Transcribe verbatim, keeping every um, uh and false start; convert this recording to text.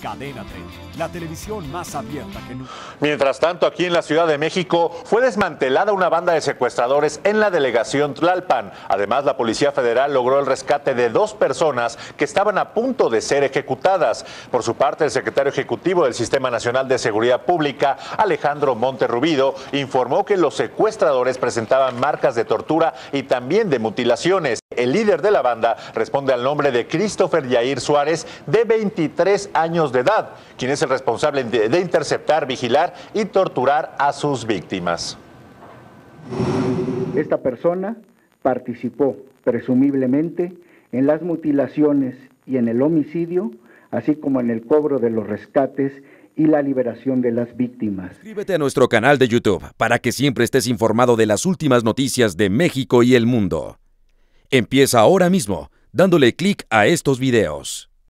Cadena treinta, la televisión más abierta que nunca. Mientras tanto, aquí en la Ciudad de México fue desmantelada una banda de secuestradores en la delegación Tlalpan. Además, la Policía Federal logró el rescate de dos personas que estaban a punto de ser ejecutadas. Por su parte, el secretario ejecutivo del Sistema Nacional de Seguridad Pública, Alejandro Monterrubido, informó que los secuestradores presentaban marcas de tortura y también de mutilaciones. El líder de la banda responde al nombre de Christopher Yair Suárez, de veintitrés años de edad, quien es el responsable de, de interceptar, vigilar y torturar a sus víctimas. Esta persona participó presumiblemente en las mutilaciones y en el homicidio, así como en el cobro de los rescates y la liberación de las víctimas. Suscríbete a nuestro canal de YouTube para que siempre estés informado de las últimas noticias de México y el mundo. Empieza ahora mismo dándole clic a estos videos.